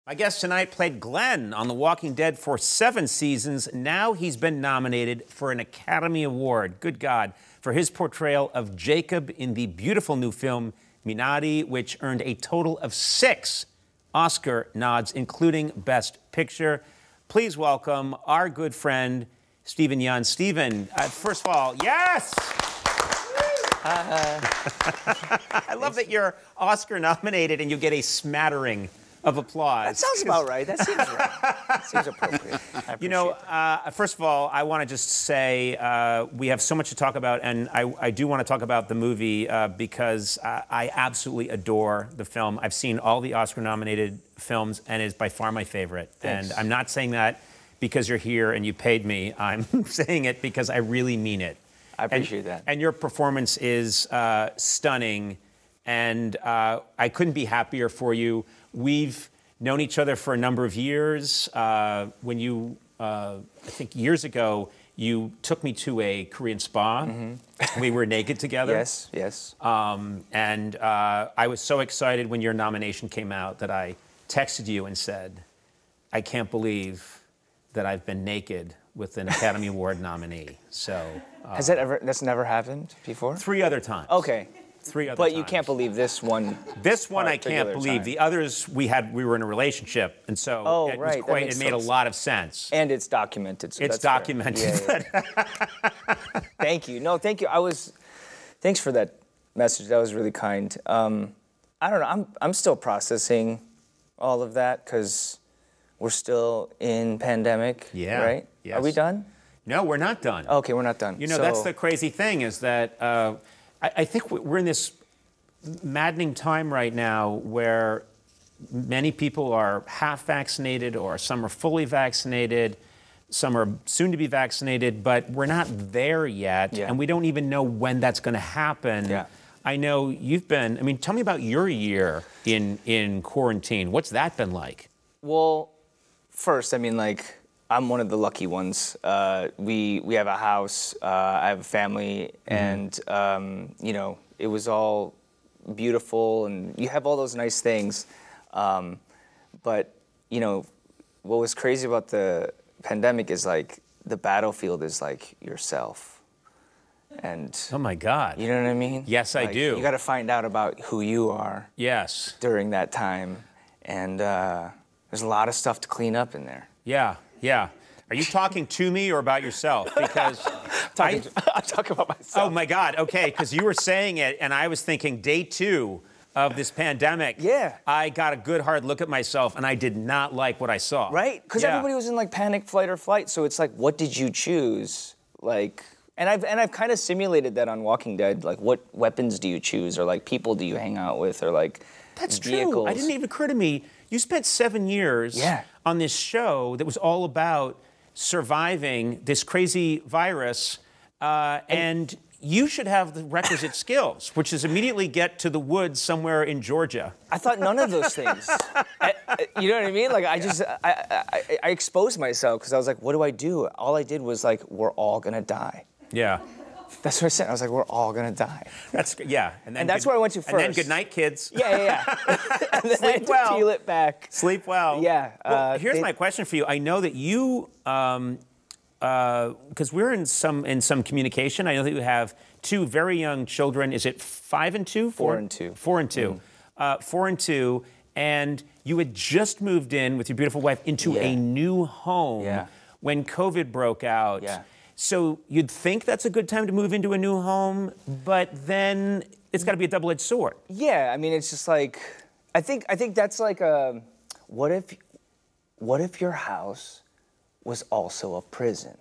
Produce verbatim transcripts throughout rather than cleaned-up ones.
My guest tonight played Glenn on The Walking Dead for seven seasons. Now he's been nominated for an Academy Award, good God, for his portrayal of Jacob in the beautiful new film Minari, which earned a total of six Oscar nods, including Best Picture. Please welcome our good friend, Steven Yeun. Steven, uh, first of all, yes! Uh, I love that you're Oscar nominated and you get a smattering of applause. That sounds about right. That seems right. That seems appropriate. I you know, uh, first of all, I want to just say uh, we have so much to talk about, and I, I do want to talk about the movie uh, because uh, I absolutely adore the film. I've seen all the Oscar-nominated films, and it is by far my favorite. Thanks. And I'm not saying that because you're here and you paid me. I'm saying it because I really mean it. I appreciate and, that. And your performance is uh, stunning, and uh, I couldn't be happier for you. We've known each other for a number of years. Uh, when you, uh, I think years ago, you took me to a Korean spa. Mm-hmm. We were naked together. Yes, yes. Um, and uh, I was so excited when your nomination came out that I texted you and said, I can't believe that I've been naked with an Academy Award nominee. So uh, has that ever? That's never happened before. Three other times. Okay. Three other but times. you can't believe this one. This one I can't believe. Time. The others we had, we were in a relationship, and so oh, it right. was quite. It made sense. a lot of sense. And it's documented. So it's that's documented. Yeah, yeah. Thank you. No, thank you. I was. Thanks for that message. That was really kind. Um, I don't know. I'm I'm still processing all of that because we're still in pandemic. Yeah. Right. Yes. Are we done? No, we're not done. Okay, we're not done. You know, so, that's the crazy thing is that uh, I, I think we're in this maddening time right now where many people are half vaccinated or some are fully vaccinated, some are soon to be vaccinated, but we're not there yet, yeah. and we don't even know when that's going to happen. Yeah. I know you've been, I mean, tell me about your year in, in quarantine. What's that been like? Well, first, I mean, like, I'm one of the lucky ones. Uh, we we have a house, uh, I have a family, mm-hmm. and, um, you know, it was all beautiful, and you have all those nice things. Um, but, you know, what was crazy about the pandemic is, like, the battlefield is, like, yourself. And oh, my God. You know what I mean? Yes, like, I do. You got to find out about who you are. Yes. During that time. And uh, there's a lot of stuff to clean up in there. Yeah. Yeah. Are you talking to me or about yourself? Because talking, I, I'm talking about myself. Oh, my God. Okay, because you were saying it, and I was thinking day two of this pandemic. Yeah. I got a good hard look at myself, and I did not like what I saw. Right? Because yeah. everybody was in, like, panic, flight, or flight. So it's like, what did you choose? Like, and I've and I've kind of simulated that on Walking Dead. Like, what weapons do you choose? Or, like, people do you hang out with? Or, like, That's vehicles. true. It didn't even occur to me. You spent seven years yeah. on this show that was all about surviving this crazy virus, uh, and, and you should have the requisite skills, which is immediately get to the woods somewhere in Georgia. I thought none of those things. I, I, you know what I mean? Like, I just, I, I, I exposed myself because I was like, what do I do? All I did was like, we're all gonna die. Yeah. That's what I said. I was like, we're all gonna die. That's yeah. And, then and that's good, where I went to first. And then good night, kids. Yeah, yeah, yeah. And then Sleep I had to well. peel it back. Sleep well. Yeah. Well, uh, here's they, my question for you. I know that you, um, because uh, we're in some in some communication. I know that you have two very young children. Is it five and two? Four, four and two. Four and two. Mm. Uh, four and two. And you had just moved in with your beautiful wife into yeah. a new home yeah. when COVID broke out. Yeah. So you'd think that's a good time to move into a new home, but then it's got to be a double-edged sword. Yeah, I mean, it's just like, I think I think that's like a, what if, what if your house was also a prison?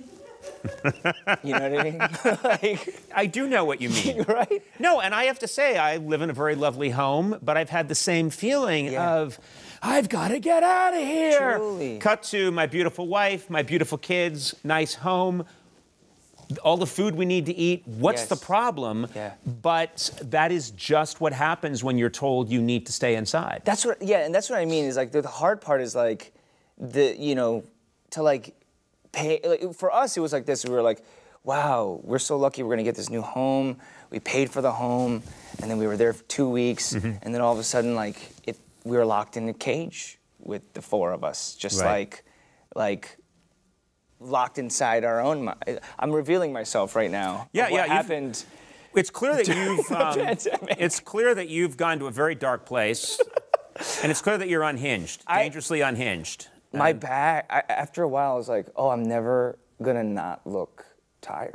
You know what I mean? Like, I do know what you mean. Right? No, and I have to say, I live in a very lovely home, but I've had the same feeling yeah. of, I've got to get out of here. Truly. Cut to my beautiful wife, my beautiful kids, nice home, all the food we need to eat. What's yes. the problem? Yeah. But that is just what happens when you're told you need to stay inside. That's what, yeah, and that's what I mean is like the, the hard part is like, the, you know, to like pay, like, for us it was like this, we were like, wow, we're so lucky we're gonna get this new home. We paid for the home, and then we were there for two weeks, mm-hmm. and then all of a sudden, like, it, we were locked in a cage with the four of us, just Right. like, like, locked inside our own mind. I'm revealing myself right now. Yeah, of what yeah, you've- happened. It's clear that you've. Um, pandemic. it's clear that you've gone to a very dark place, and it's clear that you're unhinged, I- dangerously unhinged. My back. I, after a while, I was like, oh, I'm never gonna not look tired.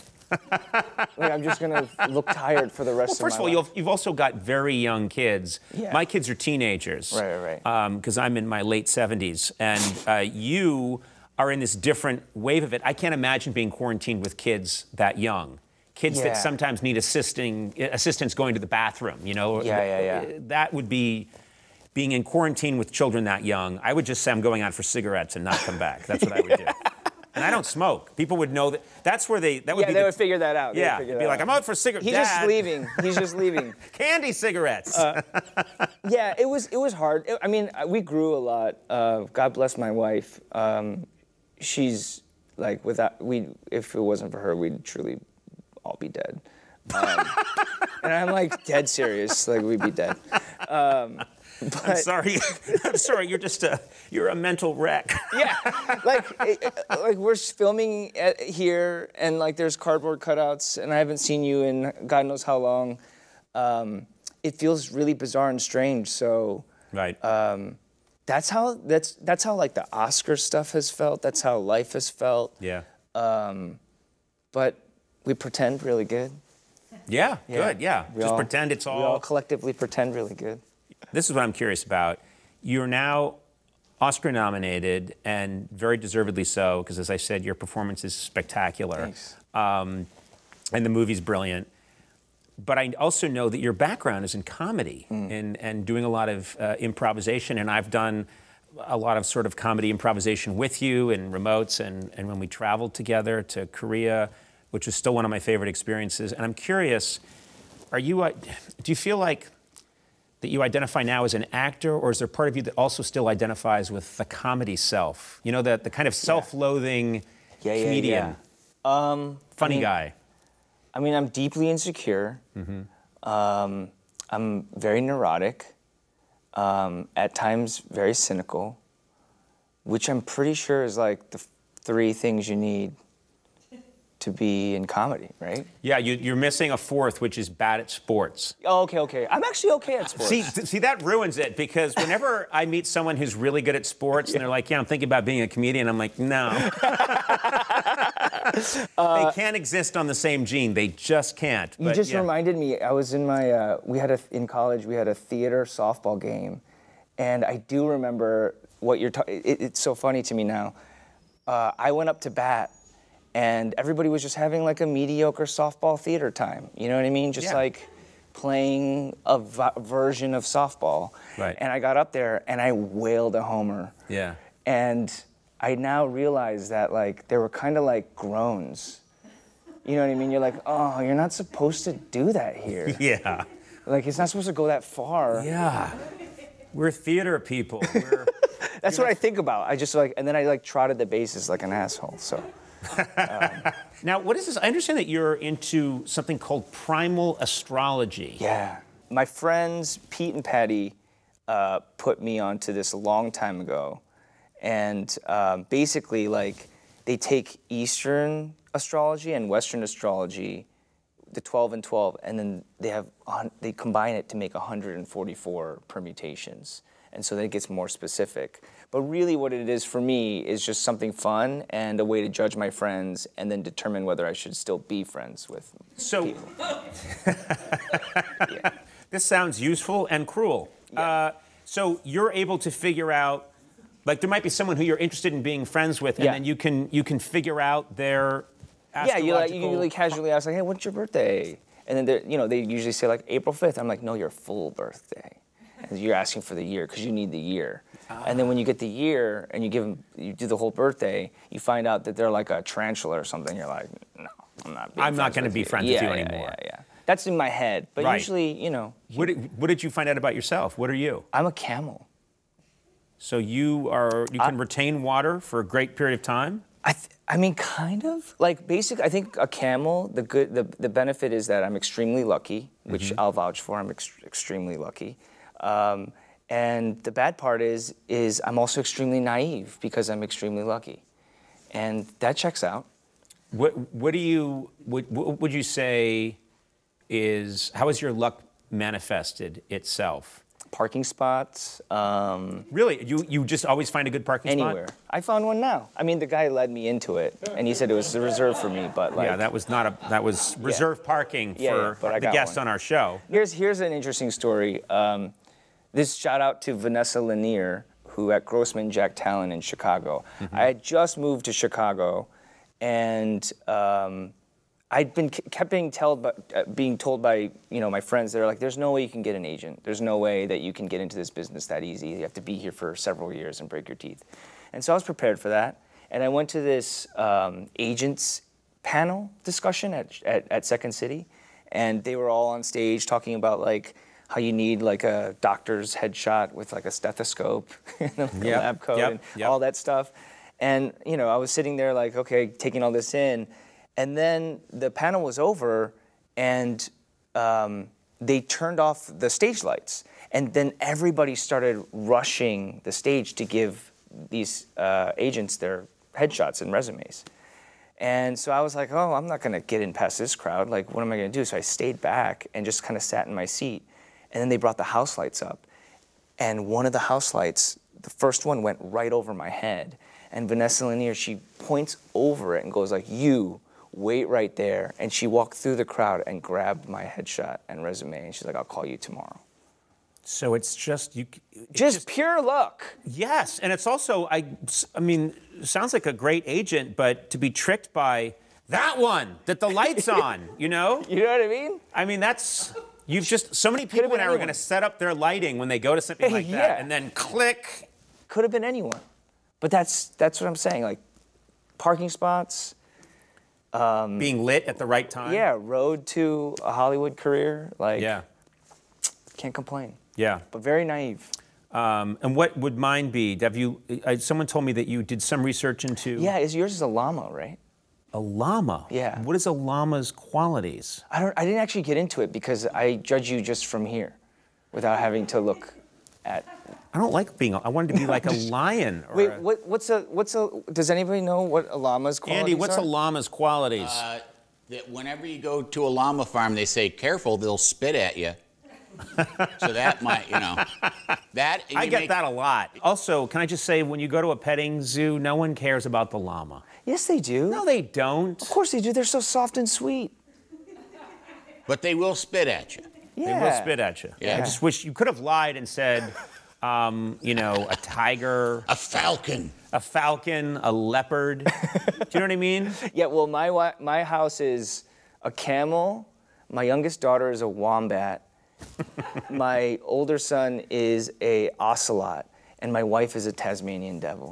Like I'm just gonna look tired for the rest Well, of first of my all, life. you've, you've also got very young kids. Yeah. My kids are teenagers. Right, right, right. Because I'm in my late seventies, and uh, you are in this different wave of it. I can't imagine being quarantined with kids that young. Kids Yeah. that sometimes need assisting assistance going to the bathroom. You know. Yeah, yeah, yeah. That would be. Being in quarantine with children that young, I would just say I'm going out for cigarettes and not come back. That's what I would do. And I don't smoke. People would know that. That's where they. That would Yeah, be they the, would figure that out. They would Yeah, figure it'd that be like, out. I'm out for cigarettes. He's just leaving. He's just leaving. Candy cigarettes. Uh, Yeah, it was it was hard. It- I mean, we grew a lot. Uh, God bless my wife. Um, she's like without we. If it wasn't for her, we'd truly all be dead. Um, and I'm like dead serious. Like we'd be dead. Um, but, I'm sorry. I'm sorry. You're just a you're a mental wreck. Yeah, like it- it- like we're filming at, here, and like there's cardboard cutouts, and I haven't seen you in God knows how long. Um, it feels really bizarre and strange. So Right. um, that's how that's that's how like the Oscar stuff has felt. That's how life has felt. yeah. But we pretend really good. yeah. Yeah. Good. Yeah. We Just all- pretend it's We all. all collectively pretend really good. This is what I'm curious about. You're now Oscar nominated, and very deservedly so, because as I said, your performance is spectacular. Thanks. Um, and the movie's brilliant. But I also know that your background is in comedy Mm. and, and doing a lot of uh, improvisation, and I've done a lot of sort of comedy improvisation with you and remotes, and, and when we traveled together to Korea, which was still one of my favorite experiences. And I'm curious, are you, uh, do you feel like that you identify now as an actor, or is there part of you that also still identifies with the comedy self? You know, the, the kind of self-loathing Yeah, yeah, comedian, yeah. Um, funny I mean, guy. I mean, I'm deeply insecure. Um, I'm very neurotic. Um, at times, very cynical, which I'm pretty sure is like the f- three things you need to be in comedy, right? Yeah, you, you're missing a fourth, which is bad at sports. Oh, okay, okay. I'm actually okay at sports. See, th- see, that ruins it, because whenever I meet someone who's really good at sports and they're like, yeah, I'm thinking about being a comedian, I'm like, no. They can't exist on the same gene. They just can't. You But, just yeah. reminded me. I was in my. Uh, we had a in college. We had a theater softball game, and I do remember what you're. Ta- it, it's so funny to me now. Uh, I went up to bat, and everybody was just having like a mediocre softball theater time. You know what I mean? Just Yeah. like playing a v- version of softball. Right. And I got up there and I wailed a homer. Yeah. And I now realize that like they were kind of like groans. You know what I mean? You're like, oh, you're not supposed to do that here. Yeah. Like it's not supposed to go that far. Yeah. We're theater people. We're, That's what I think about. I just like, and then I like trotted the bases like an asshole. So now, what is this? I understand that you're into something called primal astrology. yeah, my friends Pete and Patty uh, put me onto this a long time ago, and um, basically like they take Eastern astrology and Western astrology, the twelve and twelve, and then they have on- they combine it to make one hundred forty-four permutations, and so then it gets more specific. But really what it is for me is just something fun and a way to judge my friends and then determine whether I should still be friends with So, people. this sounds useful and cruel. Uh, so you're able to figure out, like there might be someone who you're interested in being friends with, and Yeah. then you can you can figure out their Yeah, you like you astrological- really casually ask like, hey, what's your birthday? And then they're- you know they usually say like April fifth. I'm like, no, your full birthday. And you're asking for the year because you need the year. And then when you get the year and you give them, you do the whole birthday, you find out that they're like a tarantula or something. You're like, no, I'm not. Being I'm not friends gonna with be you. friends with Yeah, you yeah, anymore. Yeah, yeah. That's in my head, but Right. usually, you know, What did, what did you find out about yourself? What are you? I'm a camel. So you are you can retain water for a great period of time? I, th- I mean, kind of. Like, basic. I think a camel. The good. The, the benefit is that I'm extremely lucky, which I'll vouch for. I'm ex- extremely lucky, um, And the bad part is, is I'm also extremely naive because I'm extremely lucky. And that checks out. What, what do you, what, what would you say is, how has your luck manifested itself? Parking spots. Um, really? You, you just always find a good parking anywhere. spot? I found one now. I mean, the guy led me into it, and he said it was reserved for me, but like... Yeah, that was not a, that was reserved yeah. parking yeah, for yeah, but I the got guests one. on our show. Here's, here's an interesting story. Um, this shout out to Vanessa Lanier, who at Grossman Jack Talent in Chicago. Mm-hmm. I had just moved to Chicago, and um, I'd been kept being told, by, uh, being told by you know my friends. They're like, "There's no way you can get an agent. There's no way that you can get into this business that easy. You have to be here for several years and break your teeth." And so I was prepared for that, and I went to this um, agents panel discussion at, at at Second City, and they were all on stage talking about like how you need like a doctor's headshot with like a stethoscope and a yep, lab coat yep, and yep. all that stuff. And, you know, I was sitting there like, okay, taking all this in. And then the panel was over and um, they turned off the stage lights. And then everybody started rushing the stage to give these uh, agents their headshots and resumes. And so I was like, oh, I'm not gonna get in past this crowd. Like, what am I gonna do? So I stayed back and just kind of sat in my seat. And then they brought the house lights up. And one of the house lights, the first one went right over my head. And Vanessa Lanier, she points over it and goes like, you, wait right there. And she walked through the crowd and grabbed my headshot and resume. And she's like, I'll call you tomorrow. So it's just, you. It's just, just pure luck. Yes, and it's also, I, I mean, sounds like a great agent, but to be tricked by that one, that the light's on, you know? You know what I mean? I mean, that's, you've just, so many people now are going to set up their lighting when they go to something like yeah. that, and then click. Could have been anyone. But that's that's what I'm saying. Like, parking spots. Um, Being lit at the right time. Yeah, road to a Hollywood career. Like, yeah. Can't complain. Yeah. But very naive. Um, and what would mine be? Have you? Uh, someone told me that you did some research into. Yeah, is yours is a llama, right? A llama. Yeah. What is a llama's qualities? I don't. I didn't actually get into it because I judge you just from here, without having to look at. I don't like being. I wanted to be like a lion. Or Wait, a, what, what's a what's a? Does anybody know what a llama's qualities Andy, what's are? a llama's qualities? Uh, that whenever you go to a llama farm, they say, "Careful, they'll spit at you." So that might, you know, that. I you get make, that a lot. Also, can I just say, when you go to a petting zoo, no one cares about the llama. Yes, they do. No, they don't. Of course they do. They're so soft and sweet. But they will spit at you. Yeah. They will spit at you. Yeah. I just wish you could have lied and said, um, you know, a tiger, A falcon. a falcon, a leopard. Do you know what I mean? Yeah. Well, my wi- my house is a camel. My youngest daughter is a wombat. My older son is a ocelot, and my wife is a Tasmanian devil.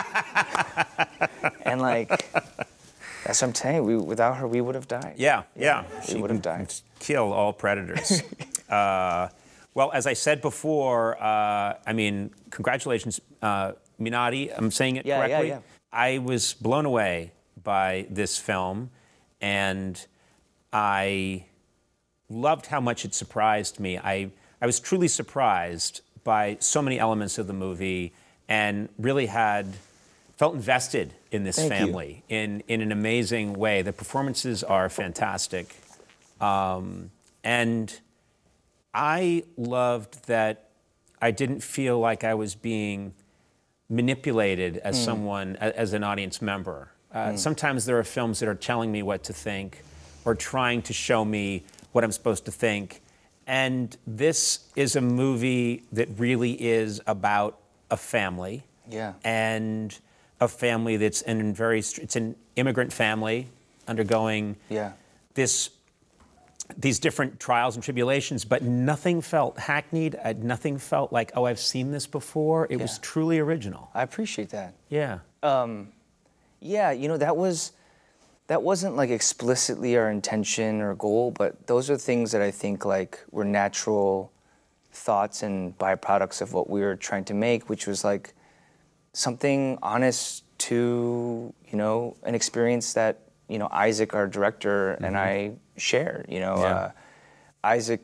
And like, that's what I'm telling you. We, without her, we would have died. Yeah, yeah. We would have died. Kill all predators. uh, well, as I said before, uh, I mean, congratulations, uh, Minati. I'm saying it Yeah, yeah, correctly. yeah. I was blown away by this film, and I loved how much it surprised me. I, I was truly surprised by so many elements of the movie and really had felt invested in this Thank you. family in, in an amazing way. The performances are fantastic. Um, and I loved that I didn't feel like I was being manipulated as Mm. someone, a- as an audience member. Uh, mm. Sometimes there are films that are telling me what to think or trying to show me what I'm supposed to think. And this is a movie that really is about a family. Yeah. And a family that's in very, it's an immigrant family undergoing Yeah. this, these different trials and tribulations, but nothing felt hackneyed. Uh, nothing felt like, oh, I've seen this before. It Yeah. was truly original. I appreciate that. Yeah. Um, yeah, you know, that was, that wasn't like explicitly our intention or goal, but those are things that I think like were natural thoughts and byproducts of what we were trying to make, which was like something honest to, you know, an experience that, you know, Isaac, our director, mm-hmm. and I shared, you know. Yeah. Uh, Isaac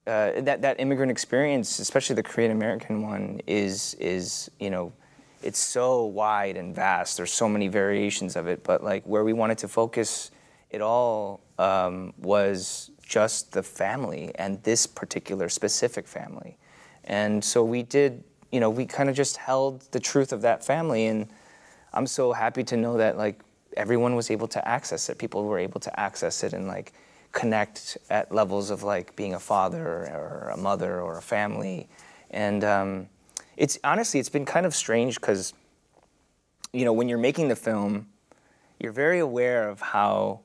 uh, that that immigrant experience, especially the Korean American one, is is you know, it's so wide and vast. There's so many variations of it, but like where we wanted to focus it all um, was just the family and this particular specific family, and so we did. You know, we kind of just held the truth of that family, and I'm so happy to know that like everyone was able to access it. People were able to access it and like connect at levels of like being a father or a mother or a family. And um, it's honestly, it's been kind of strange because, you know, when you're making the film, you're very aware of how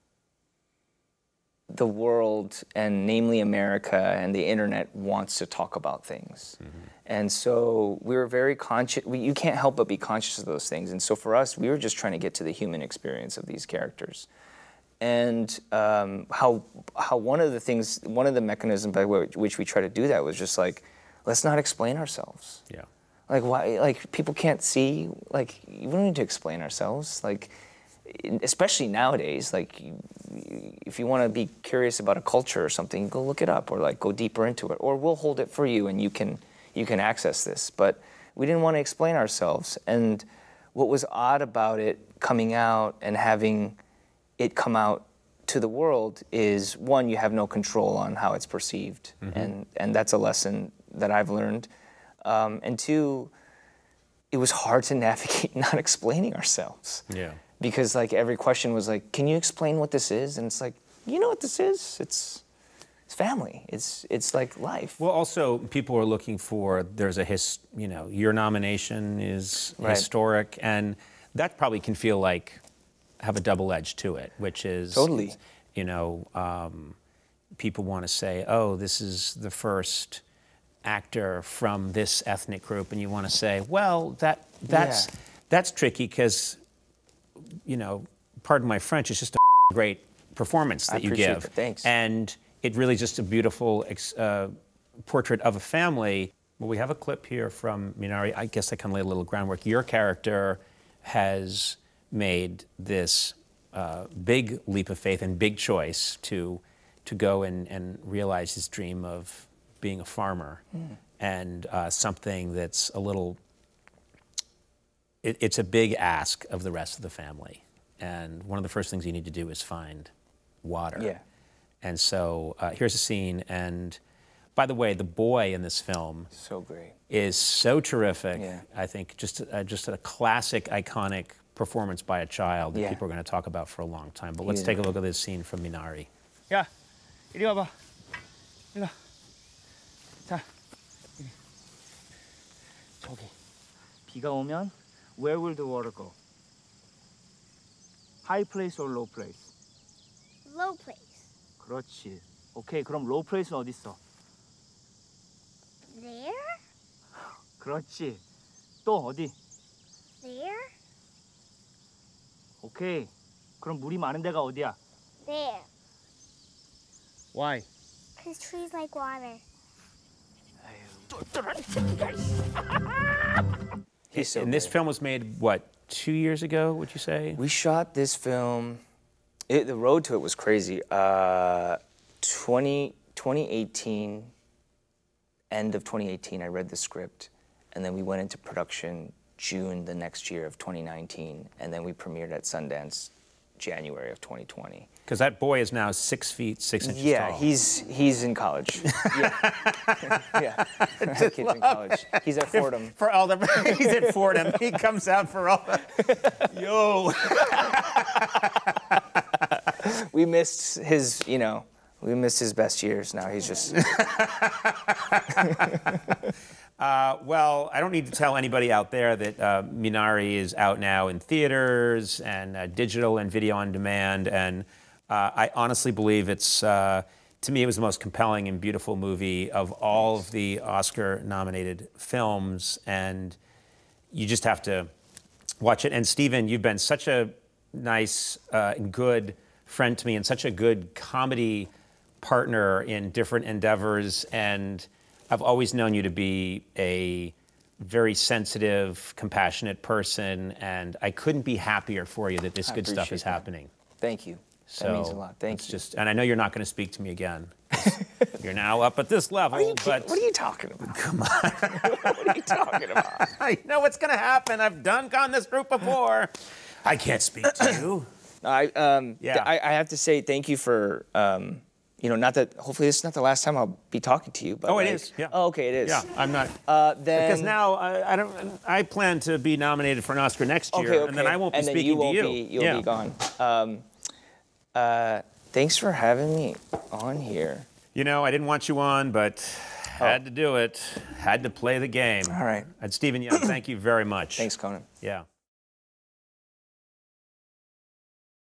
the world, and namely America and the internet, wants to talk about things. Mm-hmm. And so we were very conscious, we, you can't help but be conscious of those things. And so for us, we were just trying to get to the human experience of these characters. And um, how, how one of the things, one of the mechanisms by which we try to do that was just like, let's not explain ourselves. Yeah. Like why, like people can't see, like we don't need to explain ourselves. Like, especially nowadays, like if you want to be curious about a culture or something, go look it up or like go deeper into it, or we'll hold it for you and you can you can access this. But we didn't want to explain ourselves. And what was odd about it coming out and having it come out to the world is, one, you have no control on how it's perceived, mm-hmm. and and that's a lesson that I've learned. Um, and two, it was hard to navigate not explaining ourselves. Yeah. Because like every question was like, can you explain what this is? And it's like, you know what this is? It's it's family. It's it's like life. Well, also people are looking for, there's a his, you know, your nomination is Right. historic, and that probably can feel like have a double edge to it, which is Totally. You know, um, people want to say, oh, this is the first actor from this ethnic group, and you want to say, well, that that's Yeah. that's tricky because, you know, pardon my French, it's just a great performance that I you appreciate give. that. Thanks. And it really just a beautiful ex- uh, portrait of a family. Well, we have a clip here from Minari. I guess I can lay a little groundwork. Your character has made this uh, big leap of faith and big choice to to go and, and realize his dream of being a farmer, mm. and uh, something that's a little, it, it's a big ask of the rest of the family. And one of the first things you need to do is find water. Yeah. And so uh, here's a scene, and by the way, the boy in this film So great. is so terrific. Yeah. I think just uh, just a classic, iconic performance by a child that Yeah. people are going to talk about for a long time. But He let's is take a look at this scene from Minari. 야, 이리 와봐. 이리 와. 자, 이리. 저기. 비가 오면 where will the water go? High place or low place? Low place. 그렇지. 오케이, 그럼 low place는 어디 있어? There? 그렇지. 또 어디? There? 오케이. 그럼 물이 많은 데가 어디야? There. Why? Because trees like water. He's so and this great. film was made, what, two years ago, would you say? We shot this film, it, the road to it was crazy. Uh, twenty, twenty eighteen, end of twenty eighteen, I read the script, and then we went into production June the next year of twenty nineteen, and then we premiered at Sundance January of twenty twenty. Because that boy is now six feet, six inches Yeah, tall. he's he's in college. Yeah, yeah. That kid's in college. He's at Fordham. For all the, he's at Fordham. He comes out for all the, yo. We missed his, you know, we missed his best years. Now he's just. Uh, well, I don't need to tell anybody out there that uh, Minari is out now in theaters and uh, digital and video on demand. And uh, I honestly believe it's, uh, to me, it was the most compelling and beautiful movie of all of the Oscar-nominated films. And you just have to watch it. And Stephen, you've been such a nice uh, and good friend to me, and such a good comedy partner in different endeavors. And I've always known you to be a very sensitive, compassionate person, and I couldn't be happier for you that this I good stuff is appreciate that. happening. Thank you. So That means a lot. Thank it's you. just, and I know you're not going to speak to me again. You're now up at this level. What are you, but what are you talking about? Come on. What are you talking about? I know what's going to happen. I've done on this group before. I can't speak to you. I um Yeah. I, I have to say thank you for um you know not that hopefully this is not the last time I'll be talking to you. But Oh, it like- is, yeah. Oh, okay, it is. Yeah, I'm not. Uh, then Because now I, I don't. I plan to be nominated for an Oscar next year, okay, okay. and then I won't be and then speaking you won't to you. Be, you'll yeah. be gone. Um, uh, thanks for having me on here. You know, I didn't want you on, but had to do it. Had to play the game. All right. And Stephen Young, thank you very much. Thanks, Conan. Yeah.